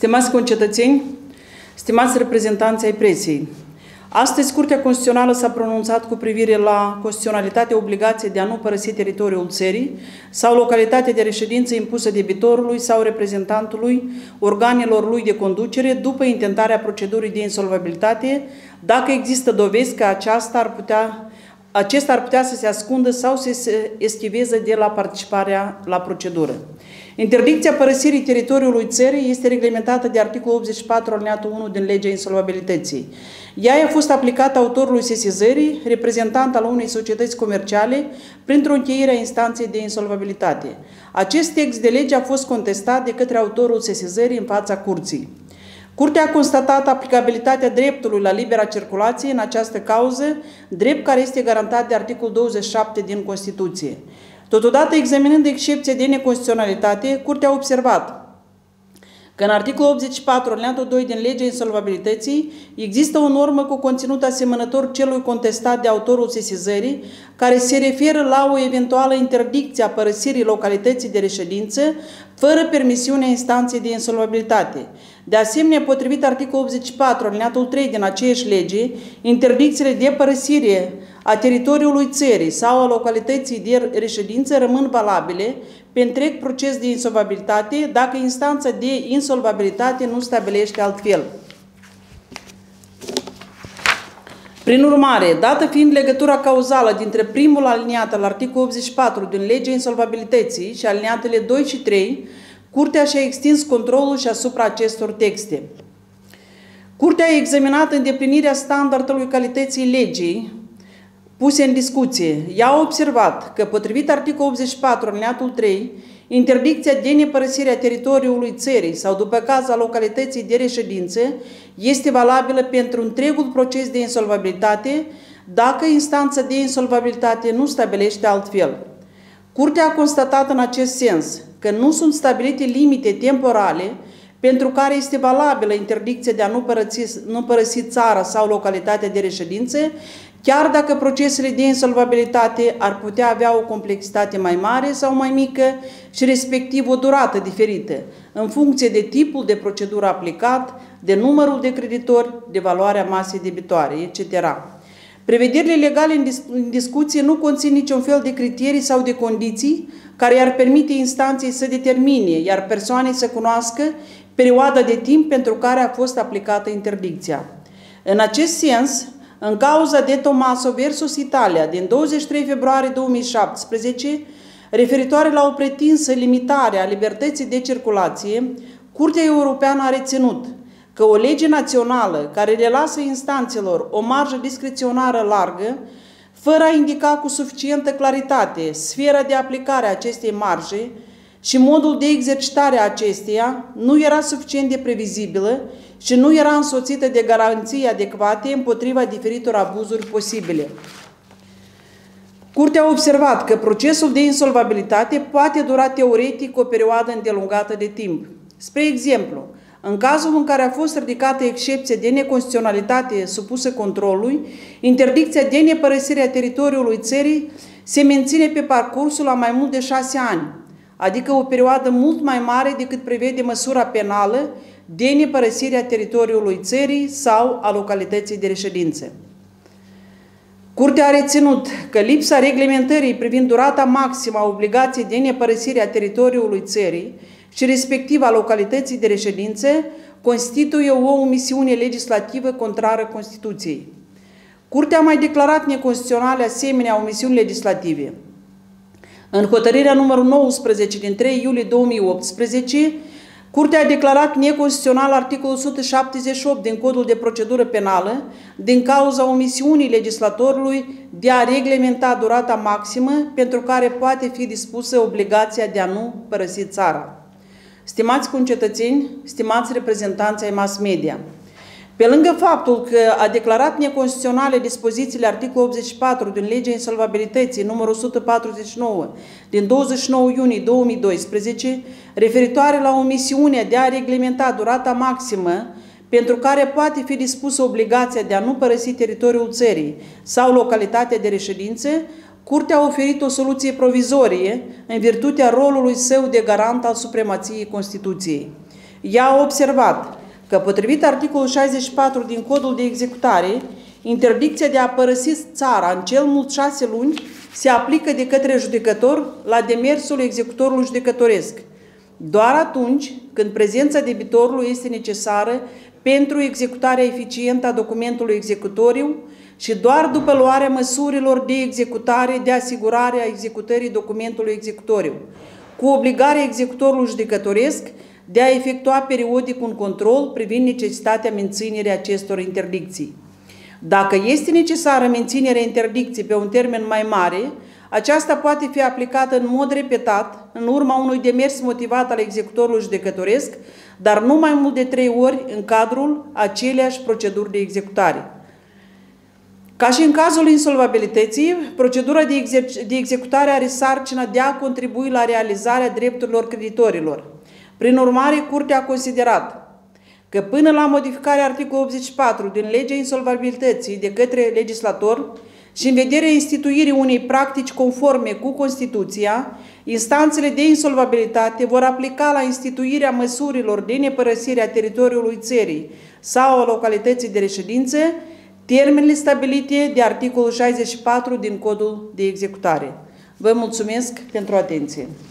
Stimați concetățeni, stimați reprezentanți ai presiei, astăzi Curtea Constituțională s-a pronunțat cu privire la constituționalitatea obligației de a nu părăsi teritoriul țării sau localitatea de reședință impusă debitorului sau reprezentantului organelor lui de conducere după intentarea procedurii de insolvabilitate, dacă există dovezi că acesta ar putea să se ascundă sau să se eschiveze de la participarea la procedură. Interdicția părăsirii teritoriului țării este reglementată de articolul 84 alineatul 1 din legea insolvabilității. Ea a fost aplicată autorului sesizării, reprezentant al unei societăți comerciale, printr-o încheiere a instanței de insolvabilitate. Acest text de lege a fost contestat de către autorul sesizării în fața curții. Curtea a constatat aplicabilitatea dreptului la libera circulație în această cauză, drept care este garantat de articolul 27 din Constituție. Totodată, examinând excepția de neconstituționalitate, Curtea a observat că în articolul 84, alineatul 2 din legea insolvabilității, există o normă cu conținut asemănător celui contestat de autorul sesizării, care se referă la o eventuală interdicție a părăsirii localității de reședință, fără permisiunea instanței de insolvabilitate. De asemenea, potrivit articolul 84, alineatul 3 din aceeași lege, interdicțiile de părăsire a teritoriului țării sau a localității de reședință rămân valabile pe întreg proces de insolvabilitate dacă instanța de insolvabilitate nu stabilește altfel. Prin urmare, dată fiind legătura cauzală dintre primul aliniat al articolului 84 din legea insolvabilității și alineatele 2 și 3, Curtea și-a extins controlul și asupra acestor texte. Curtea a examinat îndeplinirea standardului calității legii puse în discuție. Ea a observat că, potrivit articolul 84, alineatul 3, interdicția de nepărăsire a teritoriului țării sau, după caz, a localității de reședință este valabilă pentru întregul proces de insolvabilitate dacă instanța de insolvabilitate nu stabilește altfel. Curtea a constatat în acest sens că nu sunt stabilite limite temporale pentru care este valabilă interdicția de a nu părăsi țara sau localitatea de reședință, chiar dacă procesele de insolvabilitate ar putea avea o complexitate mai mare sau mai mică și respectiv o durată diferită, în funcție de tipul de procedură aplicat, de numărul de creditori, de valoarea masei debitoare, etc. Prevederile legale în discuție nu conțin niciun fel de criterii sau de condiții care i-ar permite instanței să determine, iar persoanei să cunoască perioada de timp pentru care a fost aplicată interdicția. În acest sens, în cauza de Tommaso versus Italia din 23 februarie 2017, referitoare la o pretinsă limitare a libertății de circulație, Curtea Europeană a reținut că o lege națională care le lasă instanțelor o marjă discreționară largă, fără a indica cu suficientă claritate sfera de aplicare a acestei marje și modul de exercitare a acesteia, nu era suficient de previzibilă și nu era însoțită de garanții adecvate împotriva diferitor abuzuri posibile. Curtea a observat că procesul de insolvabilitate poate dura teoretic o perioadă îndelungată de timp. Spre exemplu, în cazul în care a fost ridicată excepția de neconstituționalitate supusă controlului, interdicția de nepărăsire a teritoriului țării se menține pe parcursul a mai mult de 6 ani, adică o perioadă mult mai mare decât prevede măsura penală de nepărăsire a teritoriului țării sau a localității de reședință. Curtea a reținut că lipsa reglementării privind durata maximă a obligației de nepărăsire a teritoriului țării și respectiv a localității de reședință constituie o omisiune legislativă contrară Constituției. Curtea a mai declarat neconstituționale asemenea omisiuni legislative. În hotărârea numărul 19 din 3 iulie 2018, Curtea a declarat neconstituțional articolul 178 din Codul de Procedură Penală din cauza omisiunii legislatorului de a reglementa durata maximă pentru care poate fi dispusă obligația de a nu părăsi țara. Stimați concetățeni, stimați reprezentanți ai mass media, pe lângă faptul că a declarat neconstituționale dispozițiile articolului 84 din legea insolvabilității numărul 149 din 29 iunie 2012, referitoare la omisiunea de a reglementa durata maximă pentru care poate fi dispusă obligația de a nu părăsi teritoriul țării sau localitatea de reședință, Curtea a oferit o soluție provizorie în virtutea rolului său de garant al supremației Constituției. Ea a observat că, potrivit articolul 64 din Codul de Executare, interdicția de a părăsi țara în cel mult 6 luni se aplică de către judecător la demersul executorului judecătoresc, doar atunci când prezența debitorului este necesară pentru executarea eficientă a documentului executoriu și doar după luarea măsurilor de executare de asigurare a executării documentului executoriu, cu obligarea executorului judecătoresc de a efectua periodic un control privind necesitatea menținerii acestor interdicții. Dacă este necesară menținerea interdicției pe un termen mai mare, aceasta poate fi aplicată în mod repetat, în urma unui demers motivat al executorului judecătoresc, dar nu mai mult de 3 ori în cadrul aceleiași proceduri de executare. Ca și în cazul insolvabilității, procedura de executare are sarcina de a contribui la realizarea drepturilor creditorilor. Prin urmare, Curtea a considerat că până la modificarea articolului 84 din legea insolvabilității de către legislator și în vederea instituirii unei practici conforme cu Constituția, instanțele de insolvabilitate vor aplica la instituirea măsurilor de nepărăsire a teritoriului țării sau a localității de reședință termenele stabilite de articolul 64 din Codul de Executare. Vă mulțumesc pentru atenție.